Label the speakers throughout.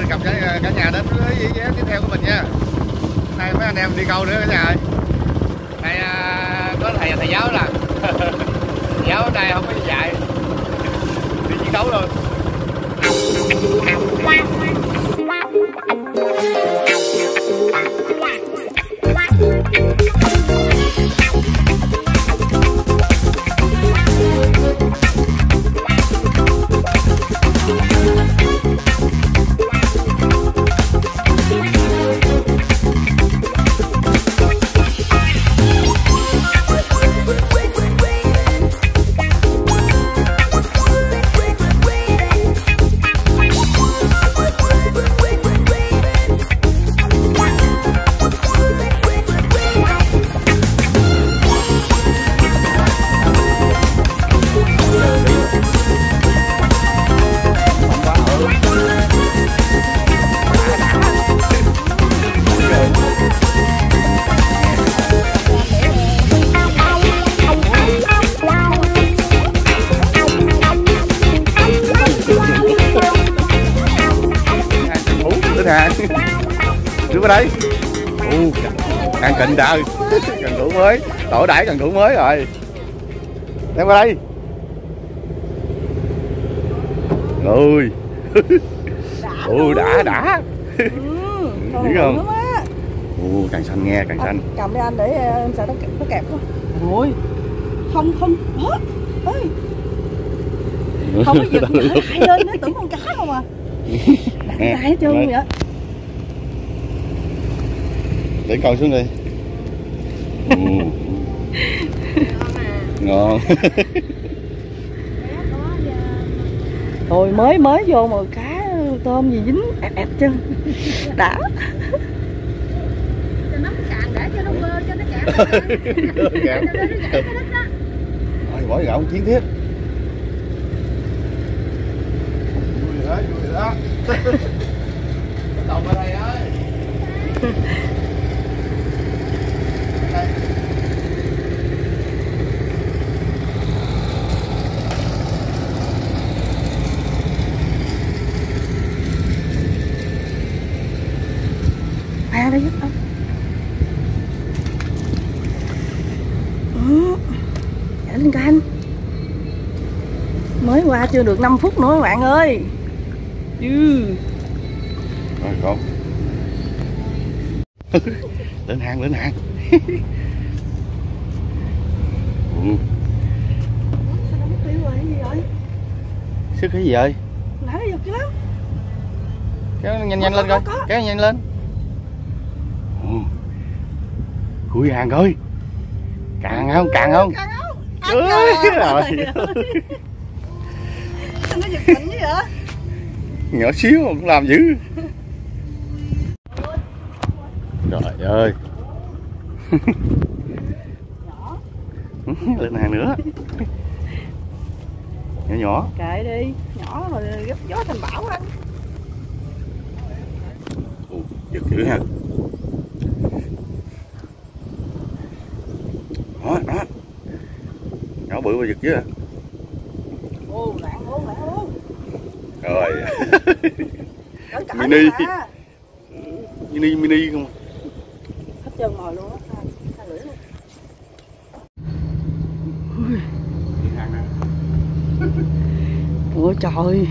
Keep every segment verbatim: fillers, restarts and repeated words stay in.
Speaker 1: gặp cả, cả nhà đến với video tiếp theo của mình nha. Nay mấy anh em đi câu nữa cả nhà ơi. Đây à, có thầy thầy giáo là thầy giáo ở đây không có dạy, đi chiến đấu luôn. Đứng vào đây. Ồ, ăn cịnh trời. Cần cũ mới, tổ đãi cần cũ mới rồi. Đem qua đây. Ôi. Ồ, đã đã. Biết không? Ồ, càng xanh nghe, càng xanh.
Speaker 2: Cầm đi anh để em sợ nó kẹp nó kẹp quá. Ôi. Không không. Ơi. Không có giật lại lên nó tưởng con cá không à. Lại hết trơn vậy.
Speaker 1: Để con xuống đi. Ừ. Ngon.
Speaker 2: Rồi mới mới vô mà cá tôm gì dính ẹt ẹt chân. Đã.
Speaker 3: Cho nó cạn để cho nó bơi cho nó cạn.
Speaker 1: Rồi bỏ gạo chiến tiếp. Vui rồi đó, vui rồi đó. Bắt đầu qua đây ơi.
Speaker 2: À đây giúp không? Ừ. Dạ lên canh. Mới qua chưa được năm phút nữa các bạn ơi. Ừ.
Speaker 1: Rồi con. Lên hàng, lên hàng. Ừ.
Speaker 2: Sao nó mất tiêu rồi, cái gì rồi?
Speaker 1: Sức cái gì ơi?
Speaker 2: Nãy nó giật dữ lắm.
Speaker 1: Kéo nhanh nhanh lên coi, kéo nhanh lên. Ừ. Khui hàng coi. Càng không, càng không?
Speaker 2: Càng không?
Speaker 1: Ơi, rồi.
Speaker 2: Sao nó giật mạnh như vậy?
Speaker 1: Nhỏ xíu mà cũng làm dữ. Trời ơi. Lên hàng nữa. Nhỏ nhỏ.
Speaker 2: Kệ đi, nhỏ rồi gấp gió thành bão anh.
Speaker 1: Ồ, giật dữ ha. Đó, đó. Nhỏ bự mà giật dữ à.
Speaker 2: Ô, lạng luôn, lạng luôn.
Speaker 1: Rồi.
Speaker 2: Mini.
Speaker 1: Mini, mini không?
Speaker 2: Hết trơn mồi luôn á. Xa lưỡi luôn. Ôi trời.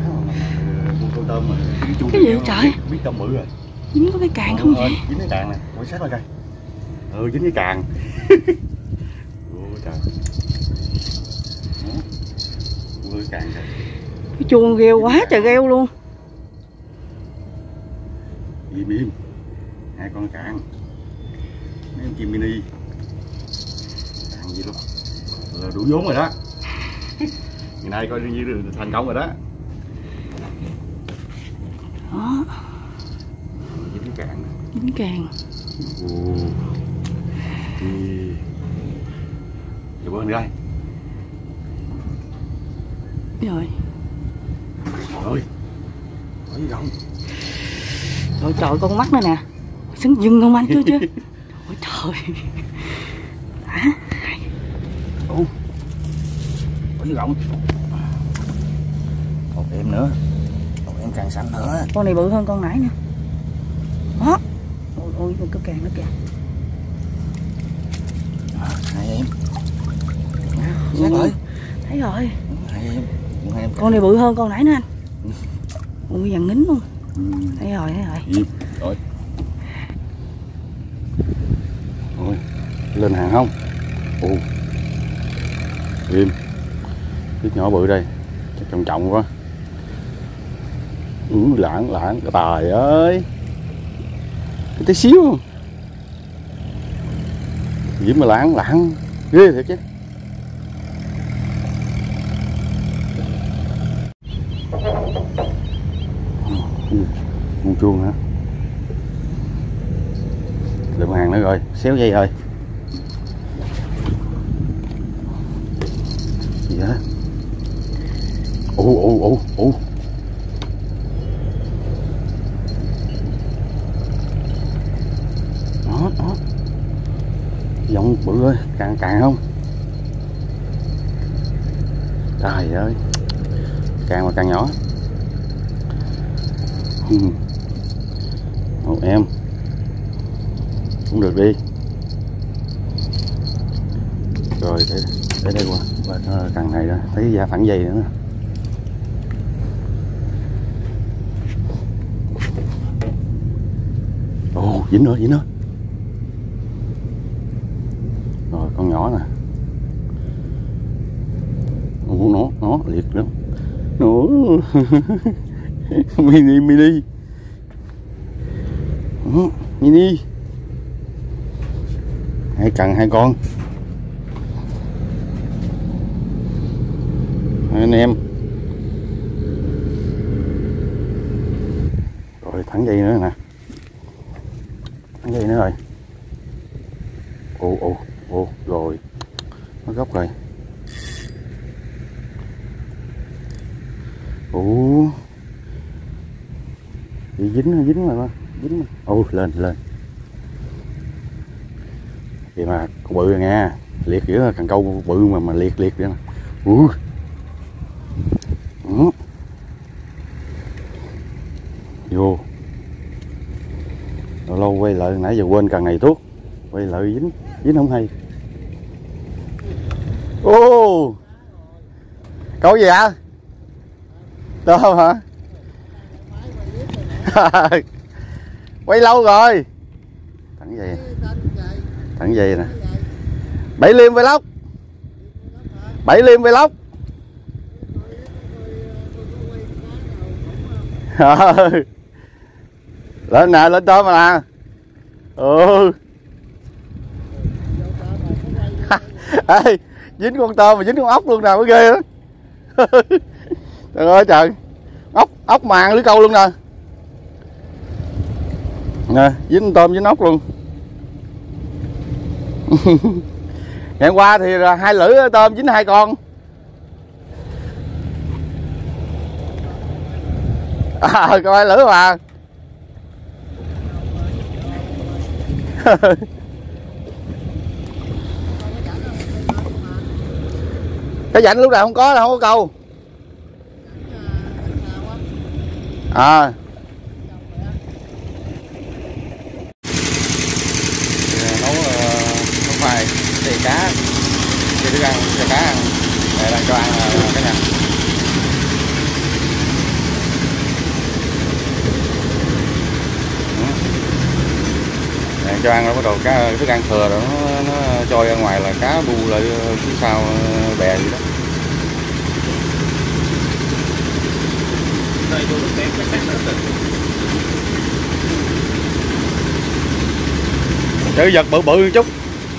Speaker 2: Cái gì trời?
Speaker 1: Biết tôm bự rồi.
Speaker 2: Dính có cái càng không vậy?
Speaker 1: Dính cái càng nè, quan sát coi coi. Ừ, dính cái càng. Ôi trời. Ôi càng kìa.
Speaker 2: Cái chuông gheo quá trời gheo luôn.
Speaker 1: Im im. Hai con càng. Mấy con chim mini. Càng gì luôn. Là đủ vốn rồi đó. Ngày nay coi như thành công rồi đó.
Speaker 2: Đó.
Speaker 1: Dính cái càng.
Speaker 2: Dính càng.
Speaker 1: Ồ. Thì... Giờ bơi đây.
Speaker 2: Rồi.
Speaker 1: Rồi. Có gì không?
Speaker 2: Trời trời con mắt nữa nè. Sấn dưng không anh chưa chưa? Ôi trời. Hả?
Speaker 1: Ủa. Có gì rộng. Một em nữa. Một em càng xanh nữa.
Speaker 2: Con này bự hơn con nãy nữa. Đó. Ôi ôi có càng nó kìa.
Speaker 1: Đó, hai em. Xét rồi.
Speaker 2: Thấy rồi.
Speaker 1: Hai em. Hai em.
Speaker 2: Con này bự hơn con nãy nữa anh. Ui vàng nín luôn.
Speaker 1: Ừ.
Speaker 2: Thấy rồi, thấy rồi.
Speaker 1: Im. Rồi. Ôi, lên hàng không? Ồ. Im. Cái nhỏ bự đây. Trọng trọng quá. Ừ, lãng lãng. Trời ơi. Cái tí xíu. Diễm mà lãng lãng. Ghê thiệt chứ. Con chuông hả? Lượm hàng nữa rồi, xéo dây rồi. Gì vậy? Ồ ồ ồ ồ. Đó đó. Giọng bự ơi, càng càng không? Trời ơi. Càng mà càng nhỏ. Ồ em cũng được đi rồi để để đây qua qua càng này đó thấy da phẳng dây nữa. Ồ dính nữa dính nữa rồi con nhỏ nè. Ồ nó nó liệt lắm nó mini mini ừ, mini hai cần hai con hai anh em rồi thẳng dây nữa nè thẳng dây nữa rồi. Ồ ồ ồ rồi nó gốc rồi. Ồ bị dính dính rồi mà dính mà. Ồ lên lên vậy mà con bự rồi nha, liệt giữa cần câu bự mà mà liệt liệt vậy nè. Ui ừ. Vô lâu lâu quay lại nãy giờ quên cần này thuốc quay lại dính dính không hay. Ô câu gì ạ? Đâu hả? Quay lâu rồi. Thẳng dây thẳng dây nè. Bảy liêm vlog bảy liêm vlog. Lên nè lên tôm mà nè. Ừ. Ê, dính con tôm mà dính con ốc luôn nè mới ghê đó. Trời ơi trời, ốc ốc màng lưới câu luôn nè. Nè dính tôm dính ốc luôn. Ngày hôm qua thì là hai lưỡi tôm dính hai con. À coi hai lưỡi mà. Cái rảnh lúc nào không có là không có câu. À nấu nấu khoai xay cá cho thức ăn cho cá ăn để đang cho ăn là cái nhà cho ăn rồi bắt đầu cá thức ăn thừa rồi nó, nó trôi ra ngoài là cá bu lại phía sau bè gì đó. Chữ vật bự bự một chút.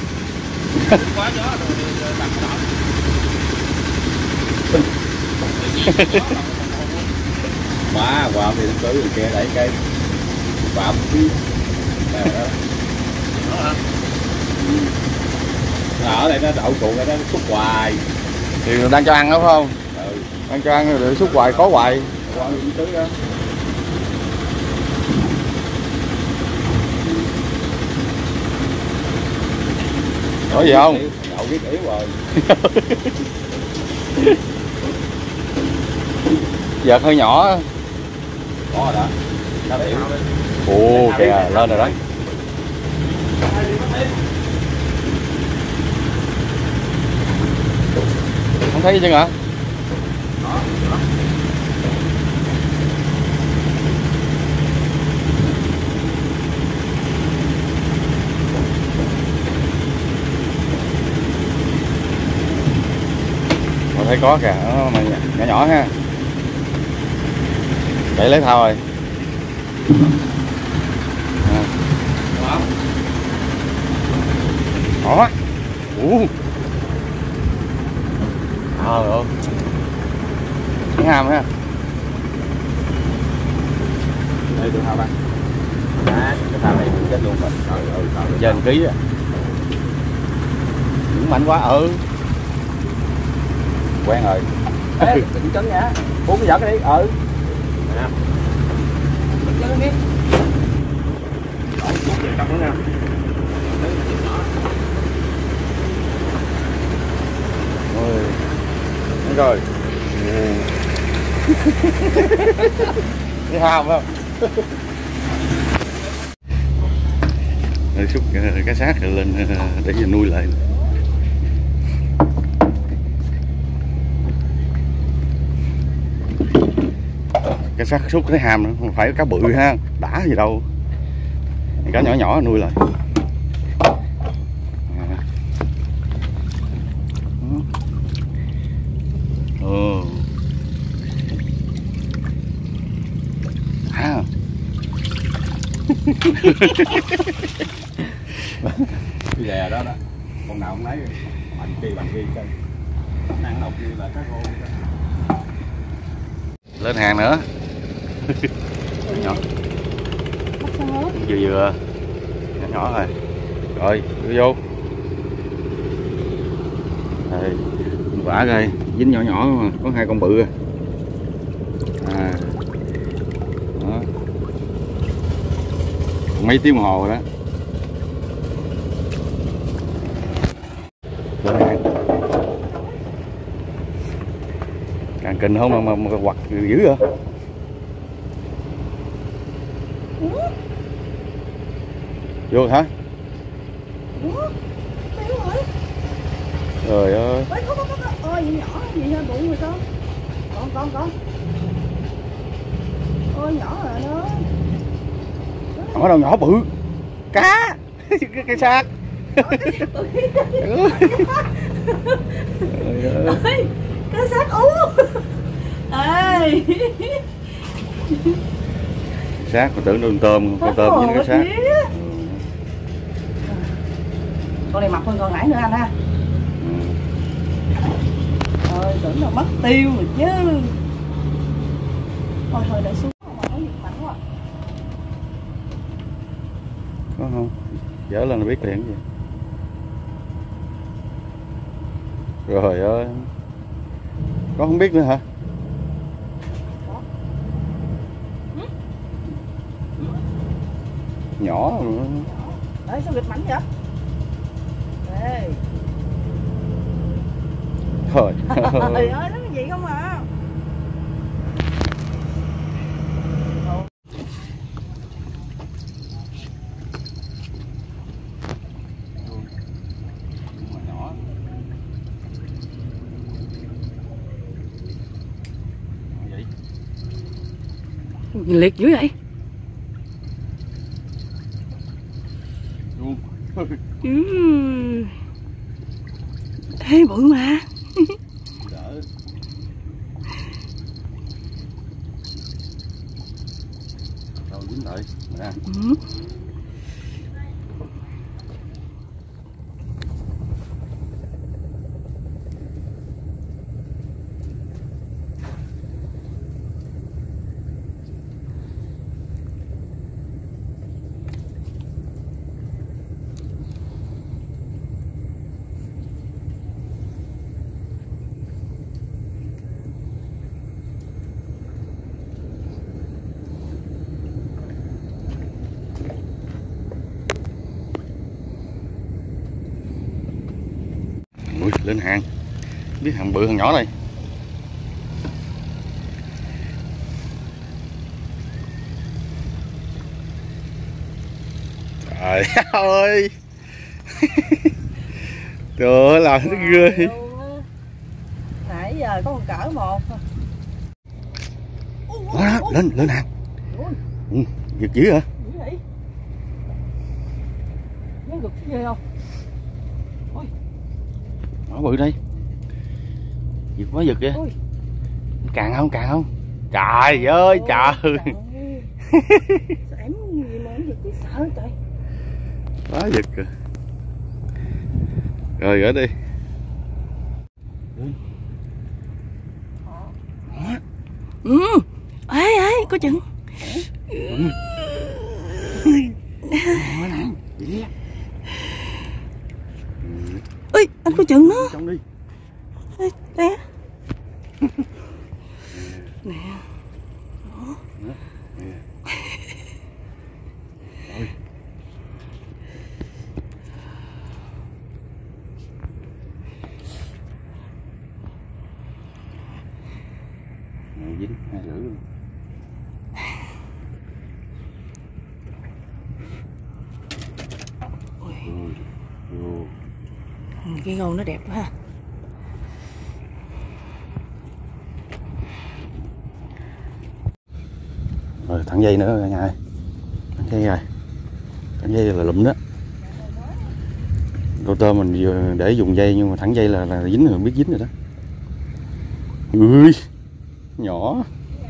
Speaker 1: Quá quạm thì cứ người kia đẩy cây quạm phía đó. Nó ở đây nó đậu trụ đây nó xúc hoài thì đang cho ăn đó phải không? Ừ. Đang cho ăn rồi xúc hoài có hoài. Có gì không? Đậu biết yếu rồi. Vợt hơi nhỏ. Có rồi đó. Ồ, kìa, lên rồi đó. Không thấy gì chứ hả? Mà thấy có kìa, nó mà nhỏ nhỏ ha. Để lấy thao rồi. À. Đó. Ủa. Trời ơi. Cái hàm ha. Đây tôi thao ba. À, cái thao này chết luôn rồi. Trời ơi, trời. Trên ký à. Cũng mạnh quá ừ. Quen rồi. Ê, đừng chấn nha. Uống cái giỡn đi. Ừ. Nè. Đừng chấn đi. Rồi, uống về cặp nữa nè. Ôi. Đúng rồi. Cái hàm không? Rồi xúc cái xác lên để nuôi lại. Cái xác xúc cái hàm nữa, không phải cá bự ha, đã gì đâu. Cá nhỏ nhỏ nuôi lại. Ồ. À. Cái đè đó đó. Con nào không lấy mạnh kia bằng kia coi. Năng đầu kia là cá rô. Lên hàng nữa. Nhỏ. Vừa vừa. Nhỏ nhỏ rồi. Rồi, đưa vô. Đây, vả coi, dính nhỏ nhỏ mà có hai con bự. À. Đó. Mấy tiếng đồng hồ rồi đó. Lên hàng. Càng kinh không mà, mà, mà quặt dữ vậy. Vô hả? Trời ơi.
Speaker 2: Ôi gì nhỏ gì nha bụng rồi con. Con con con. Ôi nhỏ rồi đó.
Speaker 1: Ở đâu nhỏ bự. Cá. cái cái xác.
Speaker 2: Ơi, cá xác ú. Ê.
Speaker 1: Xác mà tưởng đường tôm, con tôm với cái xác.
Speaker 2: Con này mập hơn con nãy nữa anh ha. Ôi tưởng là mất tiêu rồi chứ. Thôi thôi để xuống mà nó giật mạnh quá.
Speaker 1: Có không? Dở lên là biết liền gì. Rồi ơi. Con không biết nữa hả?
Speaker 2: Ừ?
Speaker 1: Nhỏ rồi.
Speaker 2: Ê sao nghịch mạnh vậy? Ê.
Speaker 1: Thôi.
Speaker 2: Trời ơi nó cái gì không à. Liệt dữ vậy. Ừ. Thế bự mà.
Speaker 1: Đỡ. Rồi dính lại nè.
Speaker 2: Ừ.
Speaker 1: Ui, lên hàng. Biết hàng bự hàng nhỏ đây. Trời ơi. Trời ơi làm nó ghê.
Speaker 2: Nãy giờ có một cỡ một.
Speaker 1: Đó, lên lên hàng. Ừ, giật dữ hả?
Speaker 2: Gì vậy? Nó gục ghê không? Ôi.
Speaker 1: Nó bự đây. Giật quá giật kìa. Càng không càng không. Trời ơi trời.
Speaker 2: Em gì mà em giật cái sợ trời.
Speaker 1: Quá giật rồi. Rồi gỡ đi.
Speaker 2: Ừ. Ê ê có chừng.
Speaker 1: Ừ.
Speaker 2: Ê anh có chừng nó.
Speaker 1: Trong đi.
Speaker 2: Ê, nè. Nè. Đó.
Speaker 1: Dính hai lưỡi luôn.
Speaker 2: Ôi.
Speaker 1: Ôi.
Speaker 2: Cái gầu nó đẹp quá ha.
Speaker 1: Rồi thẳng dây nữa cả nhà ơi. Thẳng dây rồi. Thẳng dây là lụm đó. Đồ tôm mình vừa để dùng dây nhưng mà thẳng dây là, là dính rồi, biết dính rồi đó. Ui, nhỏ.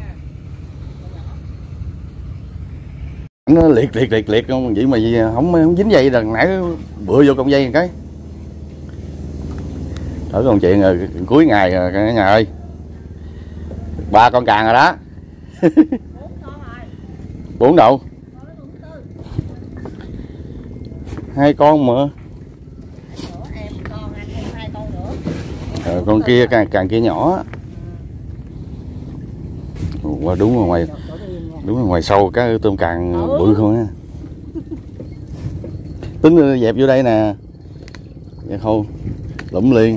Speaker 1: Nó liệt liệt liệt liệt không vậy mà không không dính dây đằng nãy bựa vô con dây một cái. Ở còn chuyện rồi cuối ngày rồi cả nhà ơi. Ba con càng rồi đó. Bốn đâu? Hai con mà. Rồi con kia càng càng kia nhỏ. Qua đúng rồi ngoài đúng rồi ngoài sâu cái tôm càng bự không á. Tính dẹp vô đây nè. Vậy không lụm liền.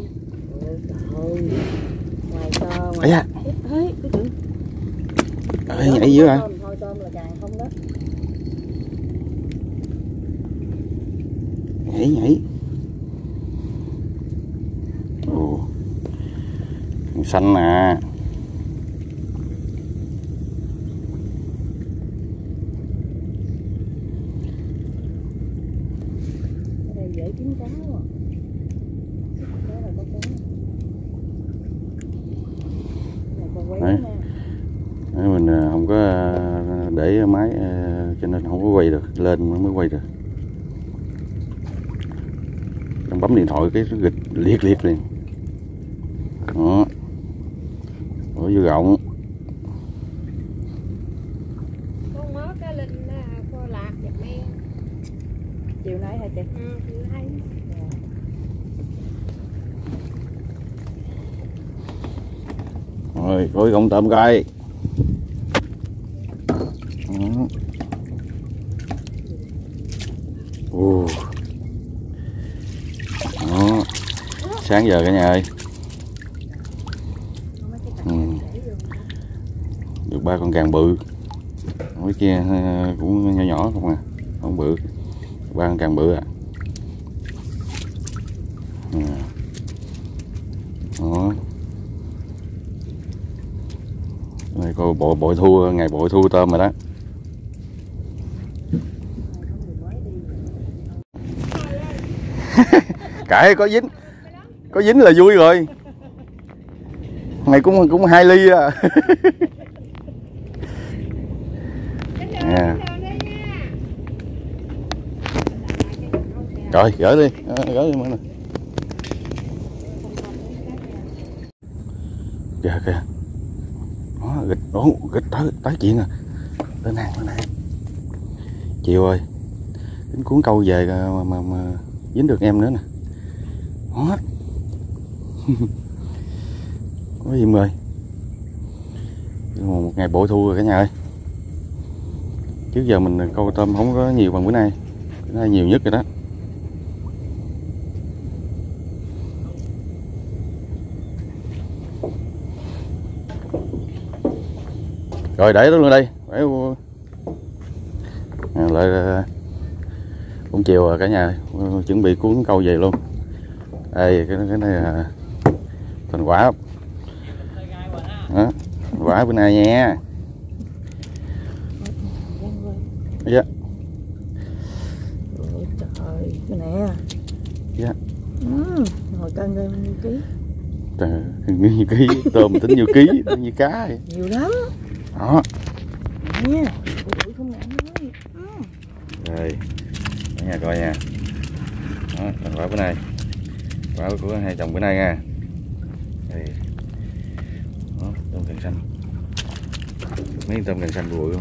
Speaker 1: Ấy da. Ê, nhảy dữ hả? Nhảy nhảy. Ồ. Xanh nè.
Speaker 2: Dễ kiếm cá quá. Đó là có cá. Này còn quay
Speaker 1: Đấy. Đấy, mình không có để máy cho nên không có quay được, lên mới quay được. Đang bấm điện thoại cái gịch liệt liệt liền. Đó. Bỏ vô gọng.
Speaker 3: Con mớ cá linh cô lạc giật men.
Speaker 2: Chiều nay hả chị?
Speaker 3: Ừ, chiều nay.
Speaker 1: Rồi, coi con tôm coi. Ồ. Đó. Sáng giờ cả nhà ơi. Ừ. Được ba con càng bự. Cái kia cũng nhỏ nhỏ không à, không bự. Ba con càng bự à. Ừ. Đó. Này coi bội bội thu ngày bội thu tôm rồi đó. Cãi có dính có dính là vui rồi. Này cũng cũng hai ly à. Nè. Rồi gỡ đi, gỡ đi mọi người. Kìa kìa. Đó, gịch, ố, gịch tới, tới chuyện à. Tới nàng, tới nàng. Chiều ơi. Tính cuốn câu về mà, mà, mà dính được em nữa nè. Đó. Có gì ơi. Một ngày bội thu rồi cả nhà ơi. Trước giờ mình câu tôm không có nhiều bằng bữa nay. Bữa nay nhiều nhất rồi đó. Rồi để đó luôn đây. Để... À, lại cũng chiều rồi cả nhà, chuẩn bị cuốn câu về luôn. Đây cái cái này là thành quả đó, thành quả bữa nay nha. Dạ.
Speaker 2: Ôi trời, cái nè.
Speaker 1: Dạ.
Speaker 2: Ừ, ngồi cân đây bao nhiêu ký?
Speaker 1: Trời, nhiêu ký, tôm tính nhiêu ký, tính như cá vậy.
Speaker 2: Nhiều lắm.
Speaker 1: Đó.
Speaker 2: Nè, đuổi không nặng thôi. Ừ.
Speaker 1: Đây, cả nhà coi nha. Đó, thành quả bữa nay, quả của hai chồng bữa nay nha. Đây, đó, tôm càng xanh, mấy tôm càng xanh bụi luôn,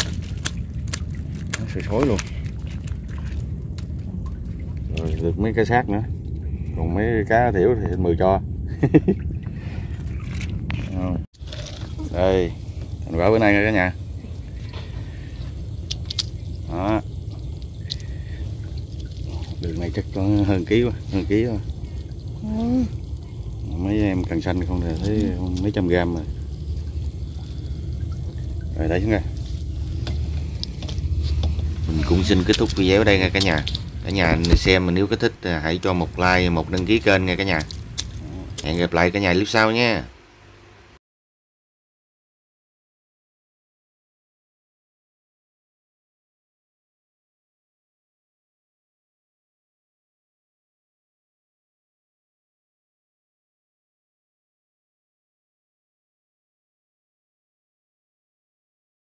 Speaker 1: nó sôi sối luôn. Rồi được mấy cái xác nữa, còn mấy cá thiểu thì mười cho. Đây, thành quả bữa nay nha cả nhà. Đó. Đường này chắc có hơn ký quá, hơn ký quá.
Speaker 2: Ừ.
Speaker 1: Mấy em cần xanh không thì thấy mấy trăm gram rồi. Rồi đấy xuống đây. Mình cũng xin kết thúc video ở đây nha cả nhà. Cả nhà xem mình nếu có thích hãy cho một like, một đăng ký kênh nha cả nhà. Hẹn gặp lại cả nhà clip sau nha.